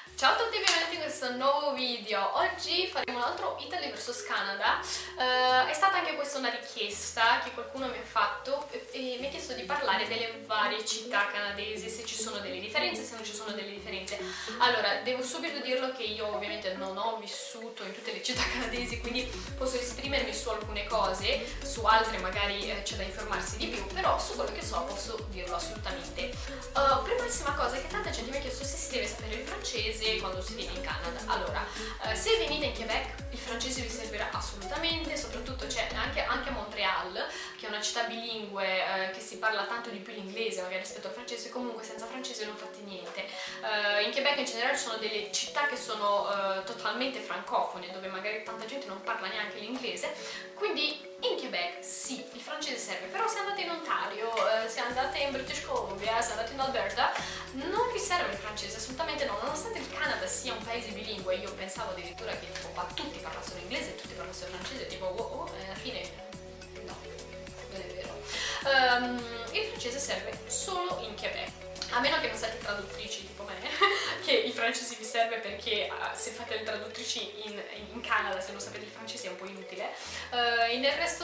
Ciao a tutti e benvenuti in questo nuovo video. Oggi faremo un altro Italy vs Canada. È stata anche questa una richiesta che qualcuno mi ha fatto e mi ha chiesto di parlare delle varie città canadesi, se ci sono delle differenze, se non ci sono delle differenze. Allora, devo subito dirlo che io ovviamente non ho vissuto in tutte le città canadesi, quindi posso esprimermi su alcune cose, su altre magari c'è da informarsi di più, però su quello che so posso dirlo assolutamente. Primissima cosa è che tanta gente mi ha chiesto se si deve sapere il francese quando si viene in Canada. Allora, se venite in Quebec il francese vi servirà assolutamente, soprattutto c'è anche a Montréal, che è una città bilingue, che si parla tanto di più l'inglese magari rispetto al francese, comunque senza francese non fate niente. In Quebec in generale ci sono delle città che sono totalmente francofone, dove magari tanta gente non parla neanche l'inglese, quindi in Quebec sì, il francese serve, però se andate in Ontario, se andate in British Columbia, se andate in Alberta, non vi serve il francese, assolutamente no, nonostante il Canada sia un paese bilingue. Io pensavo addirittura che tipo qua tutti parlassero inglese e tutti parlassero francese, tipo alla fine no, non è vero. Il francese serve solo in Quebec, a meno che non siate traduttrici tipo me, che il francese vi serve perché se fate le traduttrici in Canada, se non sapete il francese è un po' inutile. Nel resto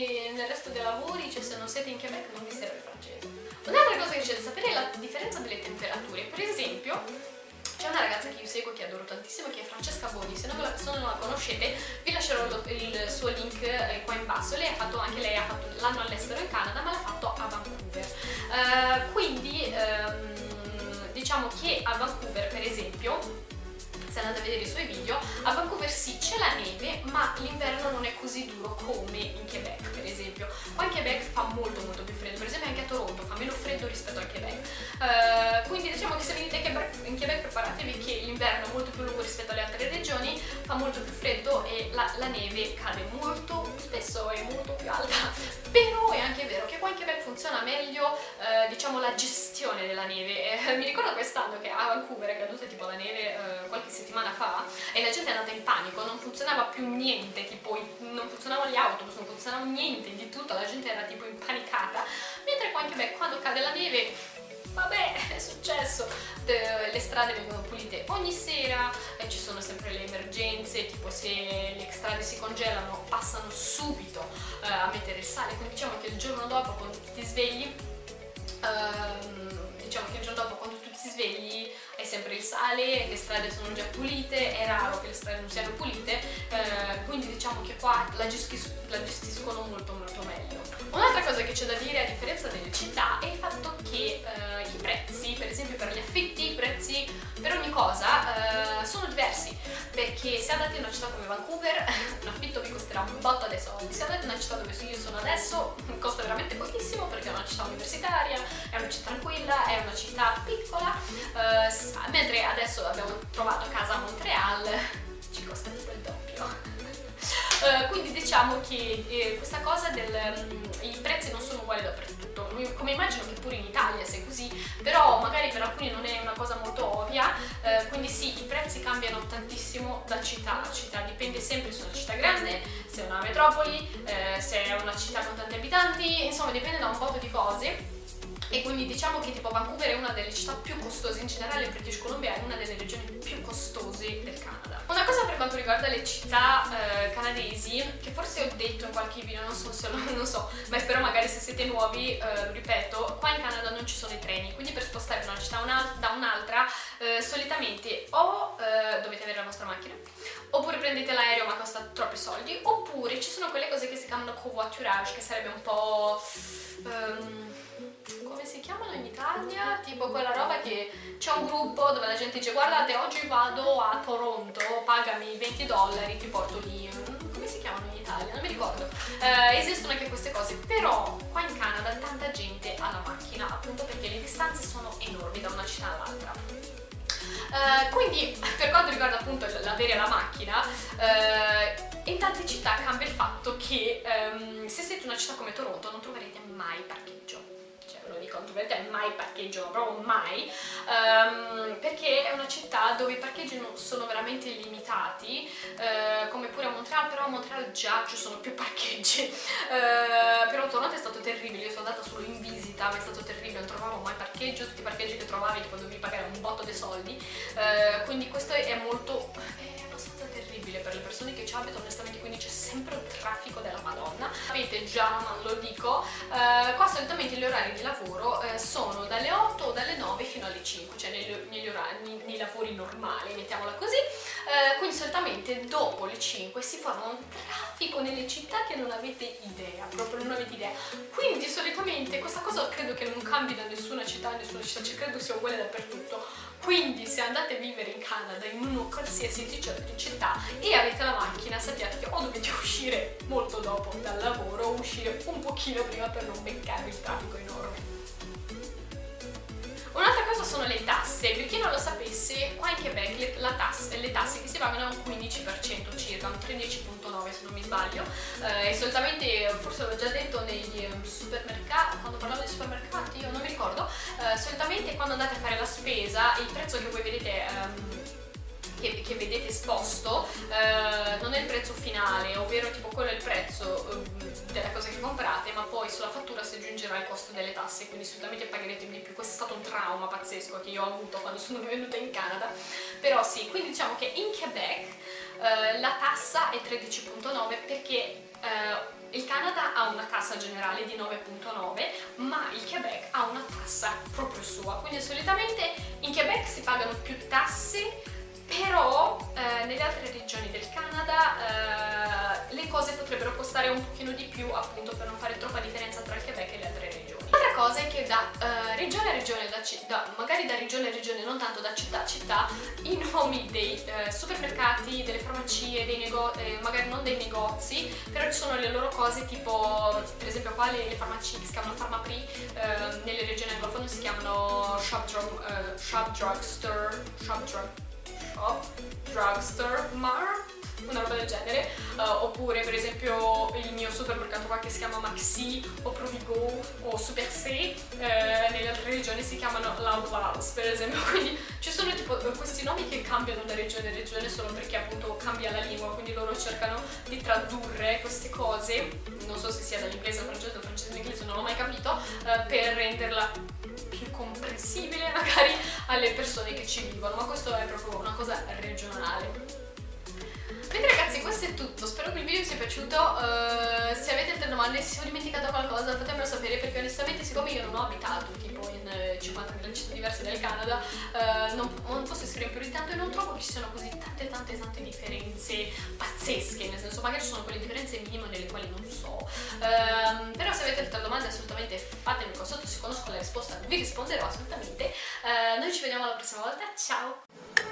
dei lavori, cioè se non siete in Quebec non vi serve il francese. Un'altra cosa che c'è da sapere è la differenza delle temperature. Per esempio, c'è una ragazza che io seguo, che adoro tantissimo, che è Francesca Boni. Se non la conoscete vi lascerò il suo link qua in basso. Anche lei ha fatto l'anno all'estero in Canada, ma l'ha fatto a Vancouver. Quindi diciamo che a Vancouver, per esempio, se andate a vedere i suoi video, a Vancouver sì c'è la neve, ma l'inverno non è così duro come in Quebec, per esempio. Qua in Quebec fa molto più freddo, per esempio anche a Toronto fa meno freddo rispetto al Quebec. Quindi diciamo che se venite in Quebec preparatevi che l'inverno è molto più lungo rispetto alle altre regioni, fa molto più freddo e la neve cade molto spesso, è molto più alta. Però è anche vero che qua in Quebec funziona meglio, diciamo, la gestione della neve. Mi ricordo quest'anno che a Vancouver è caduta tipo la neve qualche settimana fa e la gente è andata in panico, non funzionava più niente, tipo non funzionavano gli autobus, non funzionava niente di tutto, la gente era tipo impanicata. Mentre qua in Quebec quando cade la neve, vabbè, è successo, le strade vengono pulite ogni sera, ci sono sempre le emergenze, tipo se le strade si congelano passano subito a mettere il sale, quindi diciamo che il giorno dopo quando tu ti svegli è sempre il sale, le strade sono già pulite, è raro che le strade non siano pulite, quindi diciamo che qua la gestiscono molto meglio. Un'altra cosa che c'è da dire a differenza delle città è il fatto che i prezzi, per esempio per gli affitti, i prezzi per ogni cosa sono diversi, perché se andate in una città come Vancouver un affitto vi costerà un botto di soldi, se andate in una città dove io sono adesso costa veramente pochissimo perché è una città universitaria, è una città tranquilla, è una città piccola, mentre adesso abbiamo trovato casa a Montréal, ci costa tipo il doppio. Quindi diciamo che questa cosa i prezzi non sono uguali dappertutto, come immagino che pure in Italia sia così, però magari per alcuni non è una cosa molto ovvia, quindi sì, i prezzi cambiano tantissimo da città a città, dipende sempre se è una città grande, se è una metropoli, se è una città con tanti abitanti, insomma dipende da un po' di cose. E quindi diciamo che tipo Vancouver è una delle città più costose, in generale British Columbia è una delle regioni più costose del Canada. Una cosa per quanto riguarda le città canadesi, che forse ho detto in qualche video, non so, ma spero magari se siete nuovi, lo ripeto, qua in Canada non ci sono i treni, quindi per spostare da una città da un'altra solitamente o dovete avere la vostra macchina, oppure prendete l'aereo ma costa troppi soldi, oppure ci sono quelle cose che si chiamano covoiturage, che sarebbe un po' come si chiamano in Italia? Tipo quella roba che c'è un gruppo dove la gente dice guardate oggi vado a Toronto, pagami $20, ti porto lì. Come si chiamano in Italia? Non mi ricordo. Esistono anche queste cose, però qua in Canada tanta gente ha la macchina, appunto perché le distanze sono enormi da una città all'altra. Quindi per quanto riguarda appunto l'avere la macchina, in tante città cambia il fatto che se siete in una città come Toronto non troverete mai parcheggio. Cioè, ve lo dico, non troverete mai parcheggio, proprio mai, perché è una città dove i parcheggi non sono veramente limitati, come pure a Montreal, però a Montreal già ci sono più parcheggi. Però tornate è stato terribile, io sono andata solo in visita, ma è stato terribile, non trovavo mai parcheggio, tutti i parcheggi che trovavi tipo dovevi pagare un botto di soldi, quindi questo è molto... è abbastanza terribile per le persone che ci abitano onestamente, quindi c'è sempre un traffico della Madonna. Sapete già, ma lo dico, qua solitamente gli orari di lavoro sono dalle 8 o dalle 9 fino alle 5, cioè nei lavori normali, mettiamola così, quindi solitamente dopo le 5 si forma un traffico nelle città che non avete idea, proprio non avete idea. Quindi solitamente questa cosa credo che non cambi da nessuna città, cioè credo sia uguale dappertutto. Quindi se andate a vivere in Canada, in una qualsiasi città e avete la macchina, sappiate che o dovete uscire molto dopo dal lavoro o uscire un pochino prima per non beccarvi il traffico enorme. Un'altra cosa sono le tasse. Per chi non lo sapesse, qua in Quebec le tasse che si pagano è un 15% circa, un 13,9 se non mi sbaglio, e solitamente, forse l'ho già detto negli supermercati, quando parlavo di supermercati, io non mi ricordo, solitamente quando andate a fare la spesa il prezzo che voi vedete che vedete esposto non è il prezzo finale, ovvero tipo quello è il prezzo della cosa che comprate, ma poi sulla fattura si aggiungerà il costo delle tasse, quindi assolutamente pagherete di più. Questo è stato un trauma pazzesco che io ho avuto quando sono venuta in Canada, però sì, quindi diciamo che in Quebec la tassa è 13,9 perché il Canada ha una tassa generale di 9,9, ma il Quebec ha una tassa proprio sua, quindi solitamente in Quebec si pagano più tasse, però nelle altre regioni del Canada le cose potrebbero costare un pochino di più, appunto per non fare troppa differenza tra il Quebec e le altre regioni. L'altra cosa è che da regione a regione, magari da regione a regione, non tanto da città a città, i nomi dei supermercati, delle farmacie, dei magari non dei negozi, però ci sono le loro cose, tipo per esempio qua le farmacie che si chiamano Pharmaprix, nelle regioni anglophone si chiamano Shop Drugstore Mart, una roba del genere, oppure per esempio il mio supermercato qua che si chiama Maxi o Provigo o Super C, nelle altre regioni si chiamano Loud per esempio, quindi ci sono tipo questi nomi che cambiano da regione a regione solo perché appunto cambia la lingua, quindi loro cercano di tradurre queste cose, non so se sia dall'inglese al francese o francese all'inglese, non l'ho mai capito, per renderla più comprensibile magari alle persone che ci vivono, ma questo è proprio una cosa regionale. Quindi ragazzi, questo è tutto, spero che il video vi sia piaciuto, se avete altre domande, se ho dimenticato qualcosa fatemelo sapere, perché onestamente siccome io non ho abitato tipo in 50.000 città diverse del Canada, non posso esprimere più di tanto e non trovo che ci siano così tante differenze pazzesche, nel senso magari ci sono quelle differenze minime delle quali non so, però se avete altre domande assolutamente fatemi qua sotto, se conosco la risposta vi risponderò assolutamente. Noi ci vediamo la prossima volta, ciao!